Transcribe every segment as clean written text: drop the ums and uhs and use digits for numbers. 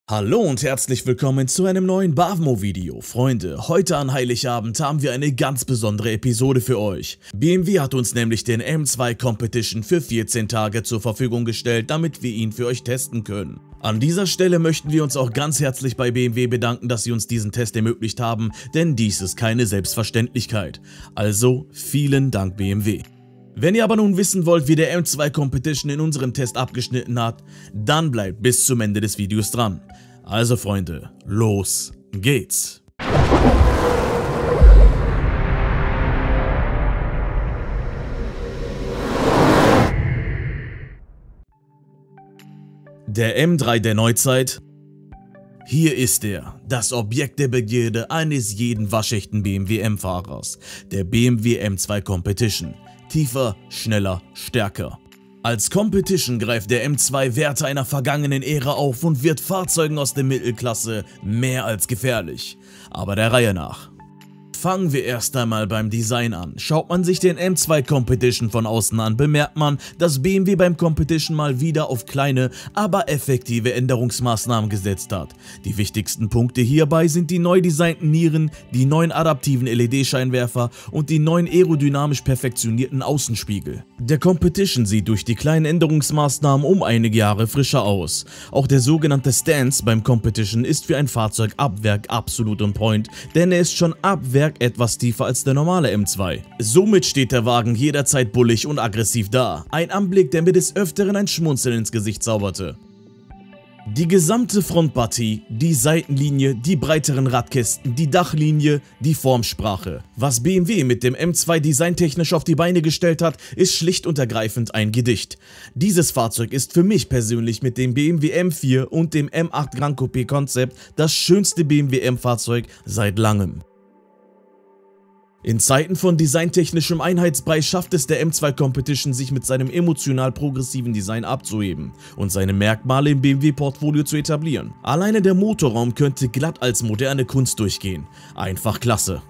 Hallo und herzlich willkommen zu einem neuen Bavmo-Video. Freunde, heute an Heiligabend haben wir eine ganz besondere Episode für euch. BMW hat uns nämlich den M2 Competition für 14 Tage zur Verfügung gestellt, damit wir ihn für euch testen können. An dieser Stelle möchten wir uns auch ganz herzlich bei BMW bedanken, dass sie uns diesen Test ermöglicht haben, denn dies ist keine Selbstverständlichkeit. Also vielen Dank BMW. Wenn ihr aber nun wissen wollt, wie der M2 Competition in unserem Test abgeschnitten hat, dann bleibt bis zum Ende des Videos dran. Also Freunde, los geht's! Der M3 der Neuzeit. Hier ist er, das Objekt der Begierde eines jeden waschechten BMW M-Fahrers, der BMW M2 Competition. Tiefer, schneller, stärker. Als Competition greift der M2 Werte einer vergangenen Ära auf und wird Fahrzeugen aus der Mittelklasse mehr als gefährlich. Aber der Reihe nach. Fangen wir erst einmal beim Design an. Schaut man sich den M2 Competition von außen an, bemerkt man, dass BMW beim Competition mal wieder auf kleine, aber effektive Änderungsmaßnahmen gesetzt hat. Die wichtigsten Punkte hierbei sind die neu designten Nieren, die neuen adaptiven LED-Scheinwerfer und die neuen aerodynamisch perfektionierten Außenspiegel. Der Competition sieht durch die kleinen Änderungsmaßnahmen um einige Jahre frischer aus. Auch der sogenannte Stance beim Competition ist für ein Fahrzeug ab Werk absolut on point, denn er ist schon ab Werk etwas tiefer als der normale M2. Somit steht der Wagen jederzeit bullig und aggressiv da. Ein Anblick, der mir des Öfteren ein Schmunzeln ins Gesicht zauberte. Die gesamte Frontpartie, die Seitenlinie, die breiteren Radkästen, die Dachlinie, die Formsprache. Was BMW mit dem M2 designtechnisch auf die Beine gestellt hat, ist schlicht und ergreifend ein Gedicht. Dieses Fahrzeug ist für mich persönlich mit dem BMW M4 und dem M8 Gran Coupé Concept das schönste BMW M-Fahrzeug seit langem. In Zeiten von designtechnischem Einheitsbrei schafft es der M2 Competition, sich mit seinem emotional progressiven Design abzuheben und seine Merkmale im BMW-Portfolio zu etablieren. Alleine der Motorraum könnte glatt als moderne Kunst durchgehen. Einfach klasse.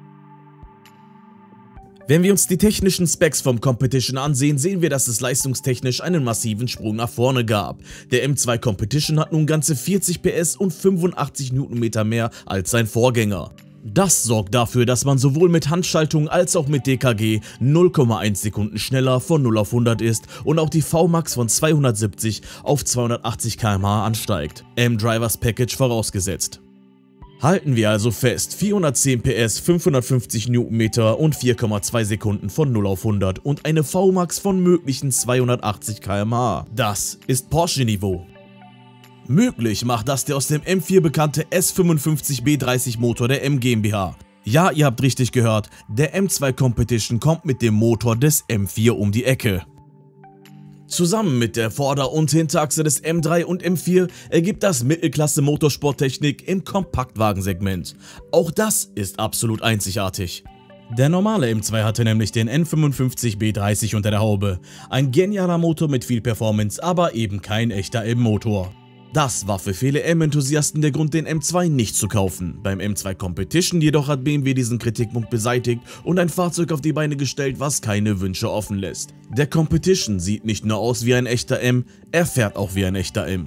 Wenn wir uns die technischen Specs vom Competition ansehen, sehen wir, dass es leistungstechnisch einen massiven Sprung nach vorne gab. Der M2 Competition hat nun ganze 40 PS und 85 Newtonmeter mehr als sein Vorgänger. Das sorgt dafür, dass man sowohl mit Handschaltung als auch mit DKG 0,1 Sekunden schneller von 0 auf 100 ist und auch die VMAX von 270 auf 280 km/h ansteigt. M-Drivers Package vorausgesetzt. Halten wir also fest, 410 PS, 550 Newtonmeter und 4,2 Sekunden von 0 auf 100 und eine VMAX von möglichen 280 km/h. Das ist Porsche-Niveau. Möglich macht das der aus dem M4 bekannte S55B30 Motor der M GmbH. Ja, ihr habt richtig gehört, der M2 Competition kommt mit dem Motor des M4 um die Ecke. Zusammen mit der Vorder- und Hinterachse des M3 und M4 ergibt das Mittelklasse Motorsporttechnik im Kompaktwagensegment. Auch das ist absolut einzigartig. Der normale M2 hatte nämlich den N55B30 unter der Haube. Ein genialer Motor mit viel Performance, aber eben kein echter M-Motor. Das war für viele M-Enthusiasten der Grund, den M2 nicht zu kaufen. Beim M2 Competition jedoch hat BMW diesen Kritikpunkt beseitigt und ein Fahrzeug auf die Beine gestellt, was keine Wünsche offen lässt. Der Competition sieht nicht nur aus wie ein echter M, er fährt auch wie ein echter M.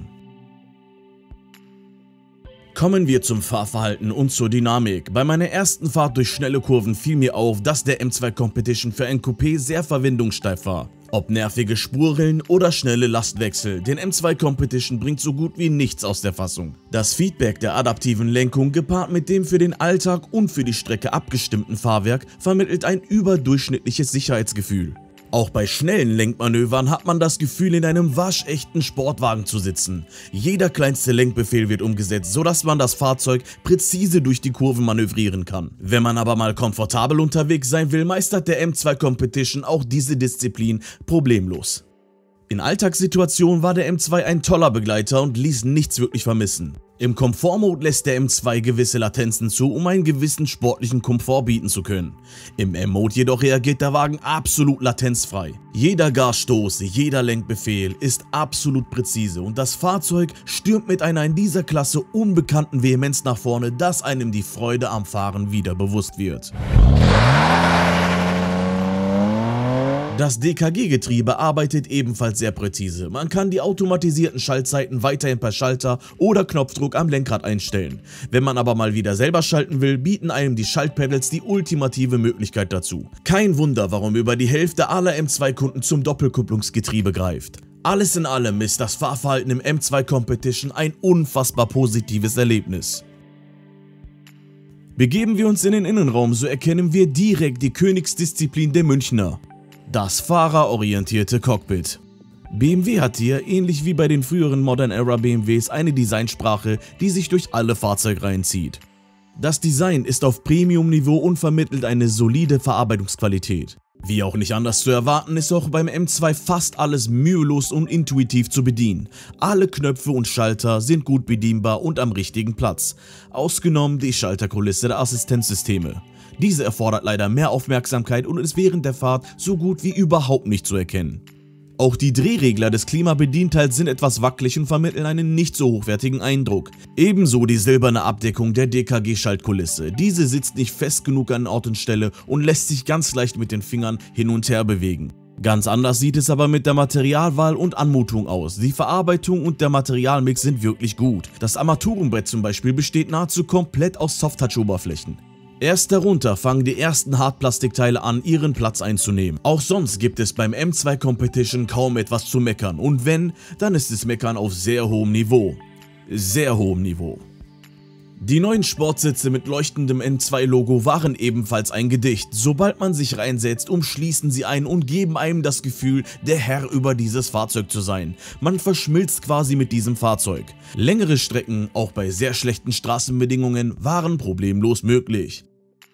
Kommen wir zum Fahrverhalten und zur Dynamik. Bei meiner ersten Fahrt durch schnelle Kurven fiel mir auf, dass der M2 Competition für ein Coupé sehr verwindungssteif war. Ob nervige Spurrillen oder schnelle Lastwechsel, den M2 Competition bringt so gut wie nichts aus der Fassung. Das Feedback der adaptiven Lenkung gepaart mit dem für den Alltag und für die Strecke abgestimmten Fahrwerk vermittelt ein überdurchschnittliches Sicherheitsgefühl. Auch bei schnellen Lenkmanövern hat man das Gefühl, in einem waschechten Sportwagen zu sitzen. Jeder kleinste Lenkbefehl wird umgesetzt, sodass man das Fahrzeug präzise durch die Kurven manövrieren kann. Wenn man aber mal komfortabel unterwegs sein will, meistert der M2 Competition auch diese Disziplin problemlos. In Alltagssituationen war der M2 ein toller Begleiter und ließ nichts wirklich vermissen. Im Komfortmode lässt der M2 gewisse Latenzen zu, um einen gewissen sportlichen Komfort bieten zu können. Im M-Mode jedoch reagiert der Wagen absolut latenzfrei. Jeder Gasstoß, jeder Lenkbefehl ist absolut präzise und das Fahrzeug stürmt mit einer in dieser Klasse unbekannten Vehemenz nach vorne, dass einem die Freude am Fahren wieder bewusst wird. Das DKG-Getriebe arbeitet ebenfalls sehr präzise. Man kann die automatisierten Schaltzeiten weiterhin per Schalter oder Knopfdruck am Lenkrad einstellen. Wenn man aber mal wieder selber schalten will, bieten einem die Schaltpedals die ultimative Möglichkeit dazu. Kein Wunder, warum über die Hälfte aller M2-Kunden zum Doppelkupplungsgetriebe greift. Alles in allem ist das Fahrverhalten im M2 Competition ein unfassbar positives Erlebnis. Begeben wir uns in den Innenraum, so erkennen wir direkt die Königsdisziplin der Münchner: das fahrerorientierte Cockpit. BMW hat hier, ähnlich wie bei den früheren Modern Era BMWs, eine Designsprache, die sich durch alle Fahrzeugreihen zieht. Das Design ist auf Premium-Niveau und vermittelt eine solide Verarbeitungsqualität. Wie auch nicht anders zu erwarten, ist auch beim M2 fast alles mühelos und intuitiv zu bedienen. Alle Knöpfe und Schalter sind gut bedienbar und am richtigen Platz, ausgenommen die Schalterkulisse der Assistenzsysteme. Diese erfordert leider mehr Aufmerksamkeit und ist während der Fahrt so gut wie überhaupt nicht zu erkennen. Auch die Drehregler des Klimabedienteils sind etwas wackelig und vermitteln einen nicht so hochwertigen Eindruck. Ebenso die silberne Abdeckung der DKG-Schaltkulisse. Diese sitzt nicht fest genug an Ort und Stelle und lässt sich ganz leicht mit den Fingern hin und her bewegen. Ganz anders sieht es aber mit der Materialwahl und Anmutung aus. Die Verarbeitung und der Materialmix sind wirklich gut. Das Armaturenbrett zum Beispiel besteht nahezu komplett aus Soft-Touch-Oberflächen. Erst darunter fangen die ersten Hartplastikteile an, ihren Platz einzunehmen. Auch sonst gibt es beim M2 Competition kaum etwas zu meckern, und wenn, dann ist es Meckern auf sehr hohem Niveau. Sehr hohem Niveau. Die neuen Sportsitze mit leuchtendem M2-Logo waren ebenfalls ein Gedicht. Sobald man sich reinsetzt, umschließen sie einen und geben einem das Gefühl, der Herr über dieses Fahrzeug zu sein. Man verschmilzt quasi mit diesem Fahrzeug. Längere Strecken, auch bei sehr schlechten Straßenbedingungen, waren problemlos möglich.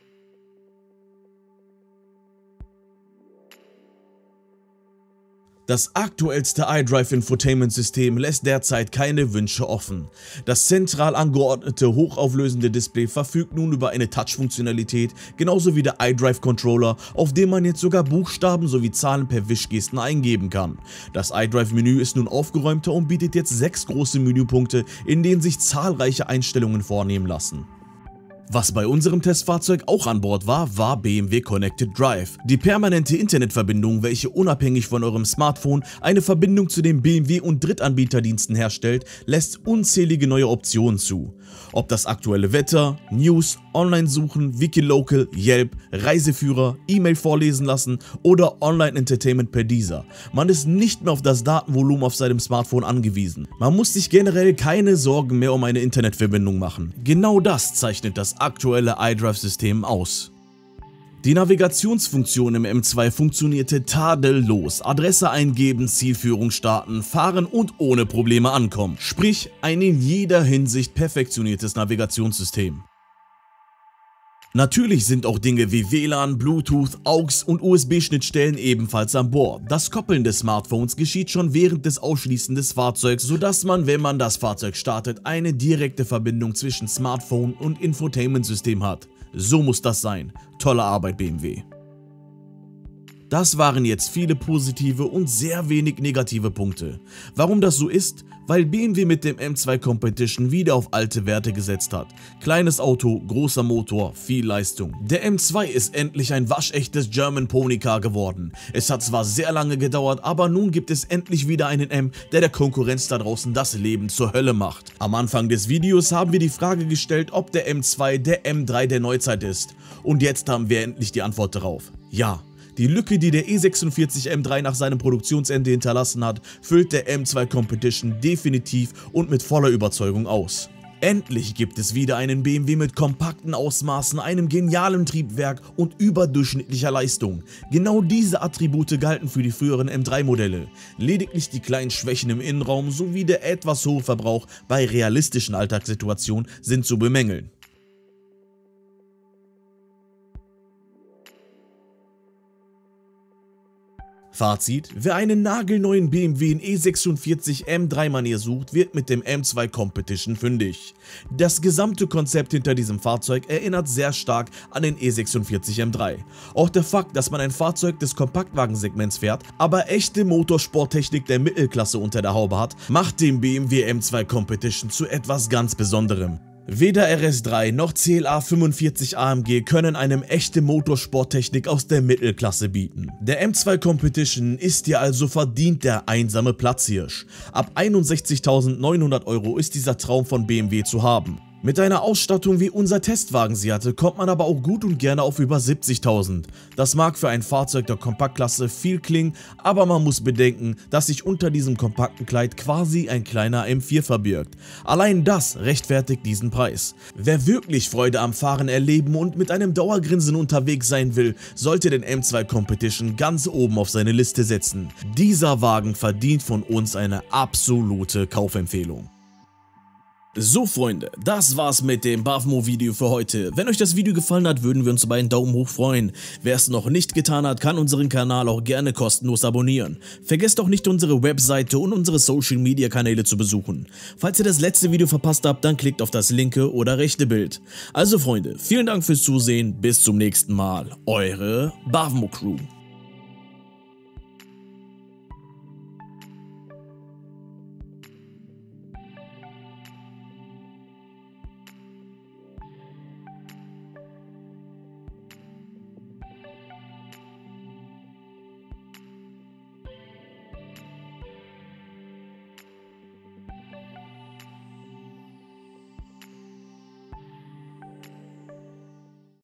Das aktuellste iDrive Infotainment System lässt derzeit keine Wünsche offen. Das zentral angeordnete hochauflösende Display verfügt nun über eine Touch-Funktionalität, genauso wie der iDrive Controller, auf dem man jetzt sogar Buchstaben sowie Zahlen per Wischgesten eingeben kann. Das iDrive Menü ist nun aufgeräumter und bietet jetzt 6 große Menüpunkte, in denen sich zahlreiche Einstellungen vornehmen lassen. Was bei unserem Testfahrzeug auch an Bord war, war BMW Connected Drive. Die permanente Internetverbindung, welche unabhängig von eurem Smartphone eine Verbindung zu den BMW- und Drittanbieterdiensten herstellt, lässt unzählige neue Optionen zu. Ob das aktuelle Wetter, News, Online-Suchen, Wikilocal, Yelp, Reiseführer, E-Mail vorlesen lassen oder Online-Entertainment per Deezer. Man ist nicht mehr auf das Datenvolumen auf seinem Smartphone angewiesen. Man muss sich generell keine Sorgen mehr um eine Internetverbindung machen. Genau das zeichnet das aktuelle iDrive-System aus. Die Navigationsfunktion im M2 funktionierte tadellos. Adresse eingeben, Zielführung starten, fahren und ohne Probleme ankommen. Sprich, ein in jeder Hinsicht perfektioniertes Navigationssystem. Natürlich sind auch Dinge wie WLAN, Bluetooth, AUX und USB-Schnittstellen ebenfalls an Bord. Das Koppeln des Smartphones geschieht schon während des Ausschließen des Fahrzeugs, sodass man, wenn man das Fahrzeug startet, eine direkte Verbindung zwischen Smartphone und Infotainment-System hat. So muss das sein. Tolle Arbeit, BMW. Das waren jetzt viele positive und sehr wenig negative Punkte. Warum das so ist? Weil BMW mit dem M2 Competition wieder auf alte Werte gesetzt hat. Kleines Auto, großer Motor, viel Leistung. Der M2 ist endlich ein waschechtes German Pony Car geworden. Es hat zwar sehr lange gedauert, aber nun gibt es endlich wieder einen M, der der Konkurrenz da draußen das Leben zur Hölle macht. Am Anfang des Videos haben wir die Frage gestellt, ob der M2 der M3 der Neuzeit ist. Und jetzt haben wir endlich die Antwort darauf. Ja. Die Lücke, die der E46 M3 nach seinem Produktionsende hinterlassen hat, füllt der M2 Competition definitiv und mit voller Überzeugung aus. Endlich gibt es wieder einen BMW mit kompakten Ausmaßen, einem genialen Triebwerk und überdurchschnittlicher Leistung. Genau diese Attribute galten für die früheren M3-Modelle. Lediglich die kleinen Schwächen im Innenraum sowie der etwas hohe Verbrauch bei realistischen Alltagssituationen sind zu bemängeln. Fazit: Wer einen nagelneuen BMW in E46 M3-Manier sucht, wird mit dem M2 Competition fündig. Das gesamte Konzept hinter diesem Fahrzeug erinnert sehr stark an den E46 M3. Auch der Fakt, dass man ein Fahrzeug des Kompaktwagensegments fährt, aber echte Motorsporttechnik der Mittelklasse unter der Haube hat, macht den BMW M2 Competition zu etwas ganz Besonderem. Weder RS3 noch CLA 45 AMG können einem echte Motorsporttechnik aus der Mittelklasse bieten. Der M2 Competition ist dir also verdient der einsame Platzhirsch. Ab 61.900 € ist dieser Traum von BMW zu haben. Mit einer Ausstattung wie unser Testwagen sie hatte, kommt man aber auch gut und gerne auf über 70.000. Das mag für ein Fahrzeug der Kompaktklasse viel klingen, aber man muss bedenken, dass sich unter diesem kompakten Kleid quasi ein kleiner M4 verbirgt. Allein das rechtfertigt diesen Preis. Wer wirklich Freude am Fahren erleben und mit einem Dauergrinsen unterwegs sein will, sollte den M2 Competition ganz oben auf seine Liste setzen. Dieser Wagen verdient von uns eine absolute Kaufempfehlung. So Freunde, das war's mit dem Bavmo-Video für heute. Wenn euch das Video gefallen hat, würden wir uns über einen Daumen hoch freuen. Wer es noch nicht getan hat, kann unseren Kanal auch gerne kostenlos abonnieren. Vergesst auch nicht, unsere Webseite und unsere Social Media Kanäle zu besuchen. Falls ihr das letzte Video verpasst habt, dann klickt auf das linke oder rechte Bild. Also Freunde, vielen Dank fürs Zusehen, bis zum nächsten Mal. Eure Bavmo Crew.